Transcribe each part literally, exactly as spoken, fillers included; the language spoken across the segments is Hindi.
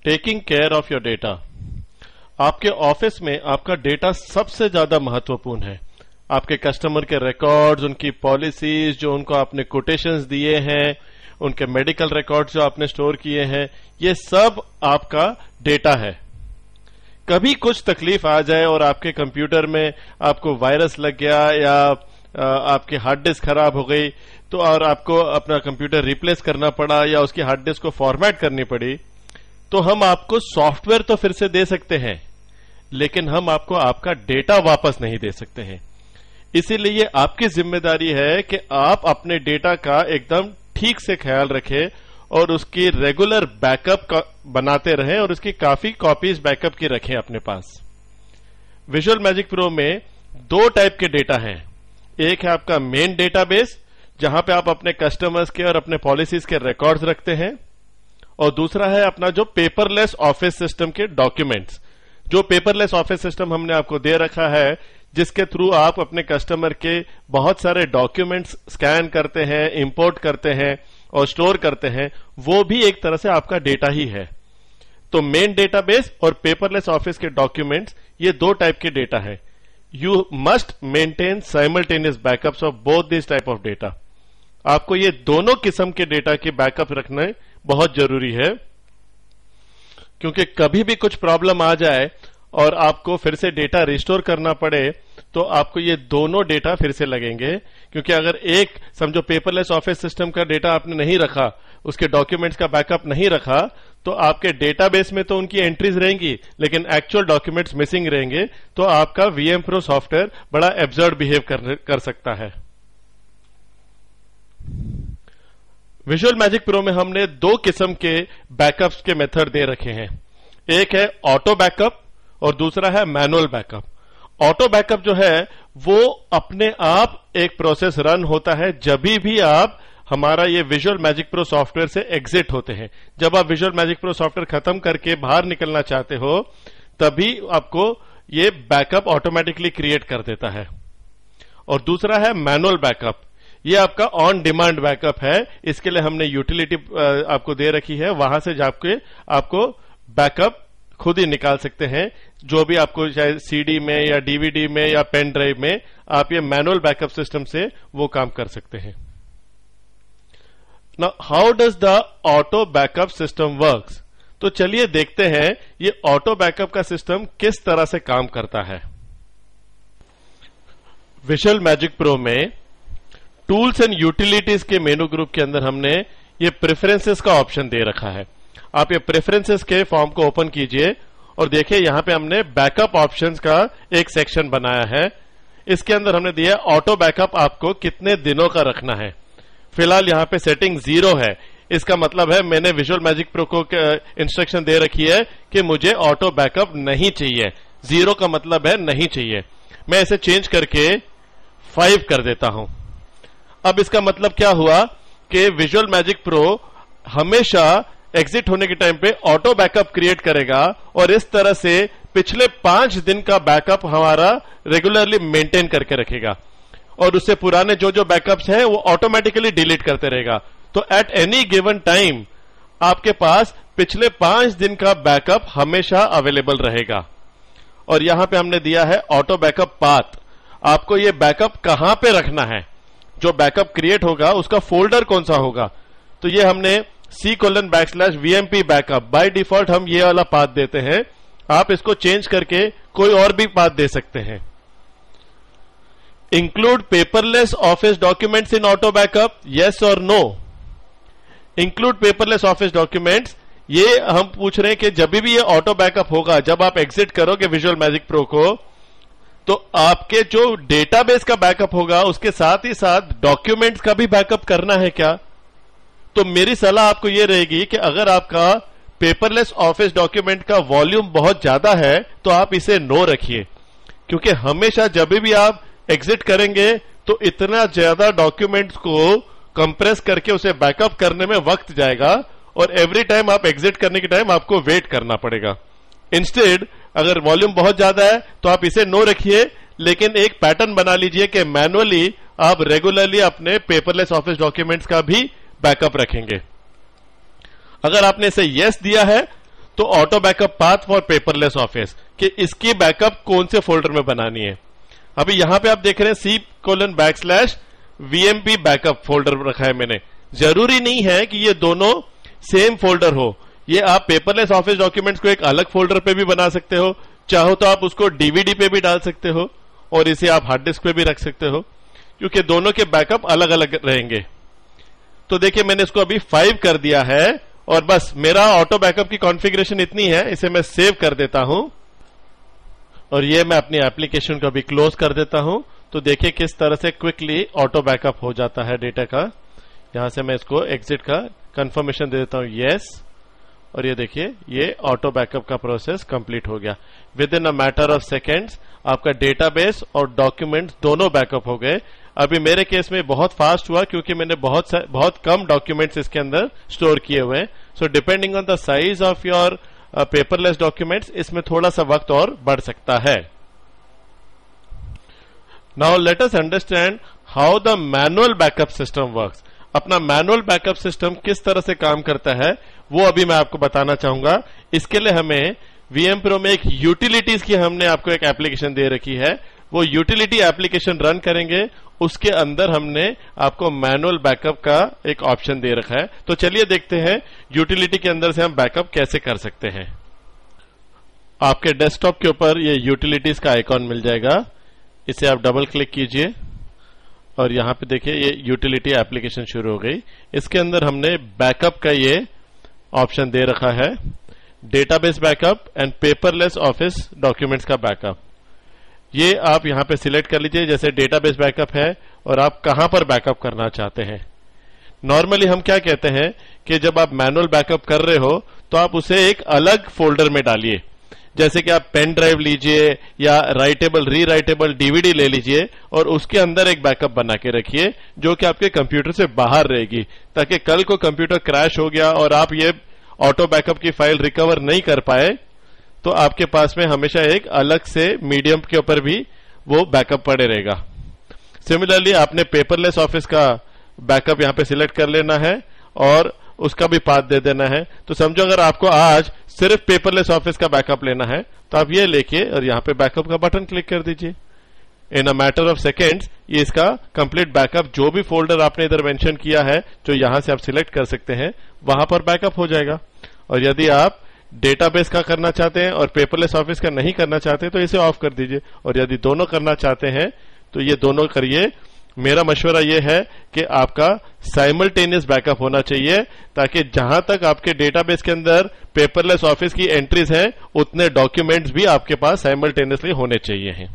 Taking care of your data. आपके ऑफिस में आपका डेटा सबसे ज्यादा महत्वपूर्ण है। आपके कस्टमर के रिकॉर्ड्स, उनकी पॉलिसीज, जो उनको आपने कोटेशंस दिए हैं, उनके मेडिकल रिकॉर्ड्स जो आपने स्टोर किए हैं, ये सब आपका डेटा है। कभी कुछ तकलीफ आ जाए और आपके कंप्यूटर में आपको वायरस लग गया या आपकी हार्ड डिस्क खराब हो गई तो और आपको अपना कंप्यूटर रिप्लेस करना पड़ा या उसकी हार्ड डिस्क को फॉर्मेट करनी पड़ी, तो हम आपको सॉफ्टवेयर तो फिर से दे सकते हैं, लेकिन हम आपको आपका डेटा वापस नहीं दे सकते हैं। इसीलिए आपकी जिम्मेदारी है कि आप अपने डेटा का एकदम ठीक से ख्याल रखें और उसकी रेगुलर बैकअप बनाते रहें और उसकी काफी कॉपीज बैकअप की रखें अपने पास। विजुअल मैजिक प्रो में दो टाइप के डेटा हैं। एक है आपका मेन डेटाबेस, जहां पे आप अपने कस्टमर्स के और अपने पॉलिसीज के रिकॉर्ड्स रखते हैं, और दूसरा है अपना जो पेपरलेस ऑफिस सिस्टम के डॉक्यूमेंट्स। जो पेपरलेस ऑफिस सिस्टम हमने आपको दे रखा है, जिसके थ्रू आप अपने कस्टमर के बहुत सारे डॉक्यूमेंट्स स्कैन करते हैं, इंपोर्ट करते हैं और स्टोर करते हैं, वो भी एक तरह से आपका डेटा ही है। तो मेन डेटाबेस और पेपरलेस ऑफिस के डॉक्यूमेंट्स, ये दो टाइप के डेटा है। You must maintain simultaneous backups of both this type of data. आपको ये दोनों किस्म के डेटा की बैकअप रखना बहुत जरूरी है, क्योंकि कभी भी कुछ प्रॉब्लम आ जाए और आपको फिर से डेटा रिस्टोर करना पड़े तो आपको ये दोनों डेटा फिर से लगेंगे। क्योंकि अगर एक समझो पेपरलेस ऑफिस सिस्टम का डेटा आपने नहीं रखा, उसके डॉक्यूमेंट्स का बैकअप नहीं रखा, तो आपके डेटाबेस में तो उनकी एंट्रीज रहेंगी लेकिन एक्चुअल डॉक्यूमेंट्स मिसिंग रहेंगे, तो आपका वीएम प्रो सॉफ्टवेयर बड़ा एब्सर्ड बिहेव कर, कर सकता है। विजुअल मैजिक प्रो में हमने दो किस्म के बैकअप्स के मेथड दे रखे हैं। एक है ऑटो बैकअप और दूसरा है मैनुअल बैकअप। ऑटो बैकअप जो है वो अपने आप एक प्रोसेस रन होता है जब भी आप हमारा ये विजुअल मैजिक प्रो सॉफ्टवेयर से एग्जिट होते हैं। जब आप विजुअल मैजिक प्रो सॉफ्टवेयर खत्म करके बाहर निकलना चाहते हो, तभी आपको ये बैकअप ऑटोमेटिकली क्रिएट कर देता है। और दूसरा है मैनुअल बैकअप। ये आपका ऑन डिमांड बैकअप है। इसके लिए हमने यूटिलिटी आपको दे रखी है, वहां से जाके आपको बैकअप खुद ही निकाल सकते हैं। जो भी आपको चाहे सीडी में या डीवीडी में या पेन ड्राइव में, आप ये मैनुअल बैकअप सिस्टम से वो काम कर सकते हैं। Now how does the auto backup system works? तो चलिए देखते हैं ये ऑटो बैकअप का सिस्टम किस तरह से काम करता है। विजुअल मैजिक प्रो में टूल्स एंड यूटिलिटीज के मेनू ग्रुप के अंदर हमने ये प्रेफरेंसेस का ऑप्शन दे रखा है। आप ये प्रेफरेंसेस के फॉर्म को ओपन कीजिए और देखिए यहां पे हमने बैकअप ऑप्शंस का एक सेक्शन बनाया है। इसके अंदर हमने दिया ऑटो बैकअप आपको कितने दिनों का रखना है। फिलहाल यहां पे सेटिंग जीरो है। इसका मतलब है मैंने विजुअल मैजिक प्रो को इंस्ट्रक्शन दे रखी है कि मुझे ऑटो बैकअप नहीं चाहिए। जीरो का मतलब है नहीं चाहिए। मैं इसे चेंज करके फाइव कर देता हूं। अब इसका मतलब क्या हुआ कि विजुअल मैजिक प्रो हमेशा एग्जिट होने के टाइम पे ऑटो बैकअप क्रिएट करेगा और इस तरह से पिछले पांच दिन का बैकअप हमारा रेगुलरली मेंटेन करके रखेगा और उससे पुराने जो जो बैकअप्स हैं वो ऑटोमेटिकली डिलीट करते रहेगा। तो एट एनी गिवन टाइम आपके पास पिछले पांच दिन का बैकअप हमेशा अवेलेबल रहेगा। और यहां पे हमने दिया है ऑटो बैकअप पाथ। आपको ये बैकअप कहां पे रखना है, जो बैकअप क्रिएट होगा उसका फोल्डर कौन सा होगा। तो ये हमने C colon back slash VMP backup, by default हम ये वाला पाथ देते हैं। आप इसको चेंज करके कोई और भी पाथ दे सकते हैं। Include paperless office documents in auto backup, yes और no. Include paperless office documents, ये हम पूछ रहे हैं कि जब भी ये ऑटो बैकअप होगा, जब आप एग्जिट करोगे विजुअल मैजिक प्रो को, तो आपके जो डेटाबेस का बैकअप होगा उसके साथ ही साथ डॉक्यूमेंट्स का भी बैकअप करना है क्या? तो मेरी सलाह आपको यह रहेगी कि अगर आपका पेपरलेस ऑफिस डॉक्यूमेंट का वॉल्यूम बहुत ज्यादा है तो आप इसे नो रखिए, क्योंकि हमेशा जब भी आप एग्जिट करेंगे तो इतना ज्यादा डॉक्यूमेंट्स को कंप्रेस करके उसे बैकअप करने में वक्त जाएगा और एवरी टाइम आप एग्जिट करने के टाइम आपको वेट करना पड़ेगा। इंस्टेड अगर वॉल्यूम बहुत ज्यादा है तो आप इसे नो रखिए, लेकिन एक पैटर्न बना लीजिए कि मैनुअली आप रेगुलरली अपने पेपरलेस ऑफिस डॉक्यूमेंट्स का भी बैकअप रखेंगे। अगर आपने इसे यस दिया है तो auto backup path for paperless office कि इसकी बैकअप कौन से फोल्डर में बनानी है। अभी यहां पे आप देख रहे हैं C colon back slash VMP backup folder रखा है मैंने। जरूरी नहीं है कि ये दोनों सेम फोल्डर हो, ये आप पेपरलेस ऑफिस डॉक्यूमेंट्स को एक अलग फोल्डर पे भी बना सकते हो, चाहो तो आप उसको डीवीडी पे भी डाल सकते हो और इसे आप हार्ड डिस्क पे भी रख सकते हो, क्योंकि दोनों के बैकअप अलग अलग रहेंगे। तो देखिए मैंने इसको अभी फाइव कर दिया है और बस मेरा ऑटो बैकअप की कॉन्फ़िगरेशन इतनी है, इसे मैं सेव कर देता हूं और ये मैं अपनी एप्लीकेशन को भी क्लोज कर देता हूं। तो देखिए किस तरह से क्विकली ऑटो बैकअप हो जाता है डेटा का। यहां से मैं इसको एग्जिट का कंफर्मेशन दे देता हूं यस, और ये देखिए ये ऑटो बैकअप का प्रोसेस कंप्लीट हो गया। Within a matter of seconds आपका डेटाबेस और डॉक्यूमेंट्स दोनों बैकअप हो गए। अभी मेरे केस में बहुत फास्ट हुआ क्योंकि मैंने बहुत बहुत कम डॉक्यूमेंट्स इसके अंदर स्टोर किए हुए हैं। So depending on the size of your paperless documents इसमें थोड़ा सा वक्त और बढ़ सकता है। Now let us understand how the manual backup system works. अपना मैनुअल बैकअप सिस्टम किस तरह से काम करता है वो अभी मैं आपको बताना चाहूंगा। इसके लिए हमें वीएम प्रो में एक यूटिलिटीज की हमने आपको एक एप्लीकेशन दे रखी है, वो यूटिलिटी एप्लीकेशन रन करेंगे, उसके अंदर हमने आपको मैनुअल बैकअप का एक ऑप्शन दे रखा है। तो चलिए देखते हैं यूटिलिटी के अंदर से हम बैकअप कैसे कर सकते हैं। आपके डेस्कटॉप के ऊपर ये यूटिलिटीज का आइकॉन मिल जाएगा, इसे आप डबल क्लिक कीजिए और यहां पे देखिए ये यूटिलिटी एप्लीकेशन शुरू हो गई। इसके अंदर हमने बैकअप का ये ऑप्शन दे रखा है, database backup and paperless office documents का बैकअप। ये आप यहां पे सिलेक्ट कर लीजिए, जैसे डेटाबेस बैकअप है और आप कहां पर बैकअप करना चाहते हैं। नॉर्मली हम क्या कहते हैं कि जब आप मैनुअल बैकअप कर रहे हो तो आप उसे एक अलग फोल्डर में डालिए, जैसे कि आप पेन ड्राइव लीजिए या राइटेबल री राइटेबल डीवीडी ले लीजिए और उसके अंदर एक बैकअप बना के रखिए जो कि आपके कंप्यूटर से बाहर रहेगी, ताकि कल को कंप्यूटर क्रैश हो गया और आप ये ऑटो बैकअप की फाइल रिकवर नहीं कर पाए तो आपके पास में हमेशा एक अलग से मीडियम के ऊपर भी वो बैकअप पड़े रहेगा। सिमिलरली आपने पेपरलेस ऑफिस का बैकअप यहां पे सिलेक्ट कर लेना है और उसका भी पाथ दे देना है। तो समझो अगर आपको आज सिर्फ पेपरलेस ऑफिस का बैकअप लेना है तो आप ये लेके और यहां पे बैकअप का बटन क्लिक कर दीजिए। In a matter of seconds ये इसका कंप्लीट बैकअप जो भी फोल्डर आपने इधर मेंशन किया है जो यहां से आप सिलेक्ट कर सकते हैं वहां पर बैकअप हो जाएगा। और यदि आप डेटाबेस का करना चाहते हैं और पेपरलेस ऑफिस का नहीं करना चाहते तो इसे ऑफ कर दीजिए, और यदि दोनों करना चाहते हैं तो ये दोनों करिए। मेरा मशवरा यह है कि आपका साइमल्टेनियस बैकअप होना चाहिए ताकि जहां तक आपके डेटाबेस के अंदर पेपरलेस ऑफिस की एंट्रीज हैं उतने डॉक्यूमेंट्स भी आपके पास साइमल्टेनियसली होने चाहिए हैं।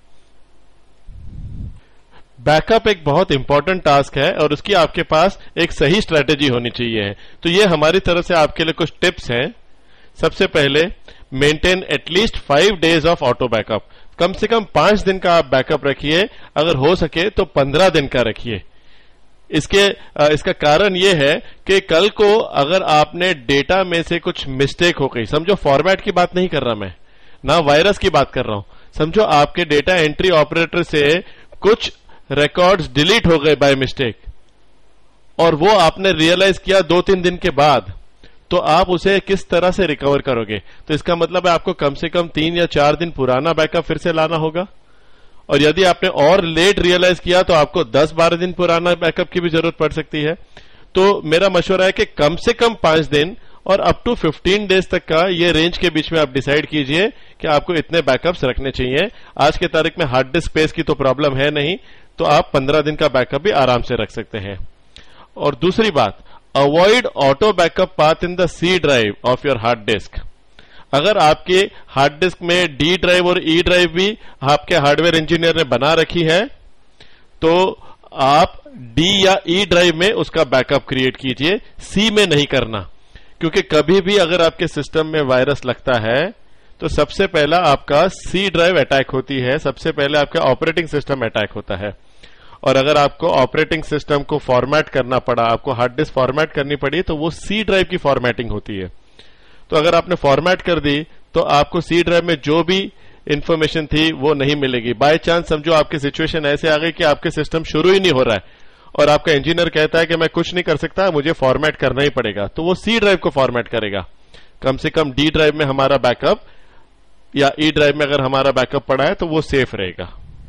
बैकअप एक बहुत इंपॉर्टेंट टास्क है और उसकी आपके पास एक सही स्ट्रेटेजी होनी चाहिए। तो ये हमारी तरफ से आपके लिए कुछ टिप्स हैं। सबसे पहले maintain at least five days of auto backup. कम से कम पांच दिन का आप बैकअप रखिए, अगर हो सके तो पंद्रह दिन का रखिए। इसके इसका कारण यह है कि कल को अगर आपने डेटा में से कुछ मिस्टेक हो गई, समझो फॉर्मेट की बात नहीं कर रहा मैं, ना वायरस की बात कर रहा हूं, समझो आपके डेटा एंट्री ऑपरेटर से कुछ रिकॉर्ड्स डिलीट हो गए बाय मिस्टेक और वो आपने रियलाइज किया दो तीन दिन के बाद, तो आप उसे किस तरह से रिकवर करोगे? तो इसका मतलब है आपको कम से कम तीन या चार दिन पुराना बैकअप फिर से लाना होगा, और यदि आपने और लेट रियलाइज किया तो आपको दस बारह दिन पुराना बैकअप की भी जरूरत पड़ सकती है। तो मेरा मशवरा है कि कम से कम पांच दिन और अप टू फिफ्टीन डेज तक का ये रेंज के बीच में आप डिसाइड कीजिए कि आपको इतने बैकअप्स रखने चाहिए। आज के तारीख में हार्ड डिस्क स्पेस की तो प्रॉब्लम है नहीं, तो आप पंद्रह दिन का बैकअप भी आराम से रख सकते हैं। और दूसरी बात, avoid auto backup path in the C drive of your hard disk. अगर आपके हार्ड डिस्क में डी ड्राइव और ई ड्राइव भी आपके हार्डवेयर इंजीनियर ने बना रखी है तो आप डी या ई ड्राइव में उसका बैकअप क्रिएट कीजिए, सी में नहीं करना, क्योंकि कभी भी अगर आपके सिस्टम में वायरस लगता है तो सबसे पहला आपका सी ड्राइव अटैक होती है, सबसे पहले आपका ऑपरेटिंग सिस्टम अटैक होता है। और अगर आपको ऑपरेटिंग सिस्टम को फॉर्मेट करना पड़ा, आपको हार्ड डिस्क फॉर्मेट करनी पड़ी, तो वो सी ड्राइव की फॉर्मेटिंग होती है। तो अगर आपने फॉर्मेट कर दी तो आपको सी ड्राइव में जो भी इंफॉर्मेशन थी वो नहीं मिलेगी। बाय चांस समझो आपकी सिचुएशन ऐसे आ गई कि आपके सिस्टम शुरू ही नहीं हो रहा है और आपका इंजीनियर कहता है कि मैं कुछ नहीं कर सकता, मुझे फॉर्मेट करना ही पड़ेगा, तो वो सी ड्राइव को फॉर्मेट करेगा। कम से कम डी ड्राइव में हमारा बैकअप या ई ड्राइव में अगर हमारा बैकअप पड़ा है तो वो सेफ रहेगा।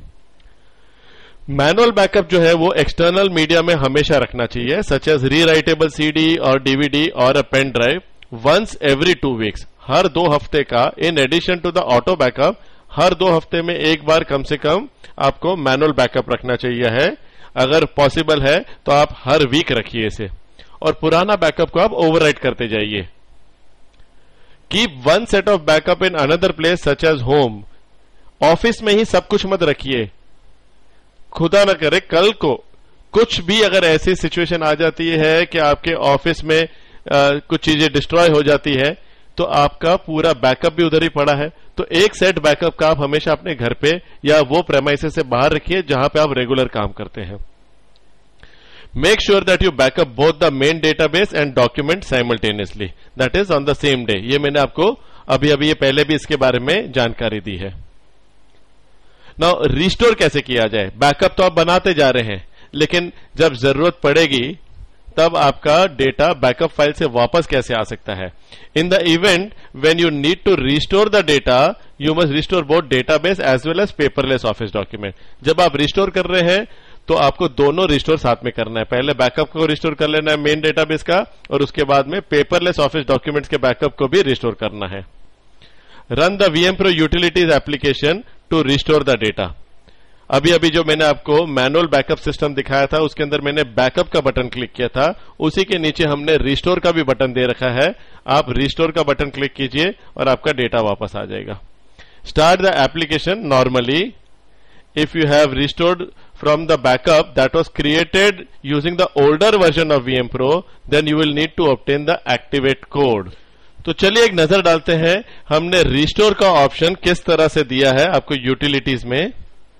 मैनुअल बैकअप जो है वो एक्सटर्नल मीडिया में हमेशा रखना चाहिए, सच एज रीराइटेबल सीडी और डीवीडी और a pen drive, once every two weeks, हर दो हफ्ते का। In addition to the auto backup, हर दो हफ्ते में एक बार कम से कम आपको मैनुअल बैकअप रखना चाहिए है। अगर पॉसिबल है तो आप हर वीक रखिए इसे, और पुराना बैकअप को आप ओवरराइट करते जाइए। Keep one set of backup in another place such as home. Office में ही सब कुछ मत रखिए, खुदा न करे कल को कुछ भी अगर ऐसी सिचुएशन आ जाती है कि आपके ऑफिस में आ, कुछ चीजें डिस्ट्रॉय हो जाती है तो आपका पूरा बैकअप भी उधर ही पड़ा है। तो एक सेट बैकअप का आप हमेशा अपने घर पे या वो प्रेमाइसेस से बाहर रखिए जहां पे आप रेगुलर काम करते हैं। Make sure that you backup both the main database and document simultaneously, that is on the same day. ये मैंने आपको अभी अभी ये पहले भी इसके बारे में जानकारी दी है। नाउ रिस्टोर कैसे किया जाए? बैकअप तो आप बनाते जा रहे हैं, लेकिन जब जरूरत पड़ेगी तब आपका डेटा बैकअप फाइल से वापस कैसे आ सकता है? In the event when you need to restore the data, you must restore both database as well as paperless office document. जब आप रिस्टोर कर रहे हैं तो आपको दोनों रिस्टोर साथ में करना है। पहले बैकअप को रिस्टोर कर लेना है मेन डेटाबेस का, और उसके बाद में पेपरलेस ऑफिस डॉक्यूमेंट्स के बैकअप को भी रिस्टोर करना है। Run the VM pro utilities application to restore the data. अभी अभी जो मैंने आपको मैनुअल बैकअप सिस्टम दिखाया था उसके अंदर मैंने बैकअप का बटन क्लिक किया था, उसी के नीचे हमने रिस्टोर का भी बटन दे रखा है। आप रिस्टोर का बटन क्लिक कीजिए और आपका डेटा वापस आ जाएगा। Start the application normally. If you have restored from the backup that was created using the older version of VM pro, then you will need to obtain the activate code. तो चलिए एक नजर डालते हैं हमने रिस्टोर का ऑप्शन किस तरह से दिया है आपको यूटिलिटीज में।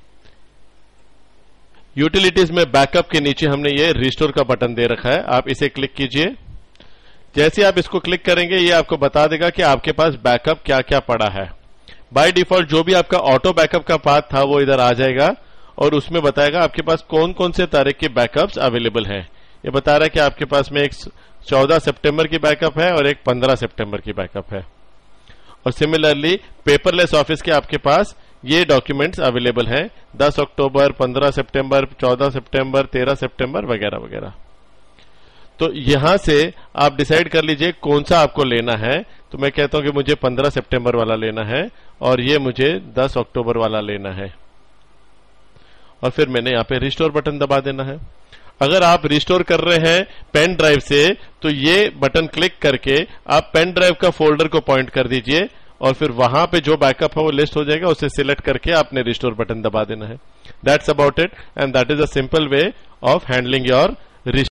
यूटिलिटीज में बैकअप के नीचे हमने ये रिस्टोर का बटन दे रखा है, आप इसे क्लिक कीजिए। जैसे आप इसको क्लिक करेंगे ये आपको बता देगा कि आपके पास बैकअप क्या क्या पड़ा है। बाय डिफॉल्ट जो भी आपका ऑटो बैकअप का पाथ था वो इधर आ जाएगा और उसमें बताएगा आपके पास कौन कौन से तारीख के बैकअप्स अवेलेबल हैं। ये बता रहा है कि आपके पास में एक चौदह सितंबर की बैकअप है और एक पंद्रह सितंबर की बैकअप है, और सिमिलरली पेपरलेस ऑफिस के आपके पास ये डॉक्यूमेंट्स अवेलेबल हैं दस अक्टूबर, पंद्रह सितंबर, चौदह सितंबर, तेरह सितंबर वगैरह वगैरह। तो यहां से आप डिसाइड कर लीजिए कौन सा आपको लेना है। तो मैं कहता हूं कि मुझे पंद्रह सितंबर वाला लेना है और ये मुझे दस अक्टूबर वाला लेना है, और फिर मैंने यहां पे रिस्टोर बटन दबा देना है। अगर आप रिस्टोर कर रहे हैं पेन ड्राइव से तो ये बटन क्लिक करके आप पेन ड्राइव का फोल्डर को पॉइंट कर दीजिए और फिर वहां पे जो बैकअप है वो लिस्ट हो जाएगा, उसे सिलेक्ट करके आपने रिस्टोर बटन दबा देना है। That's about it and that is a simple way of handling your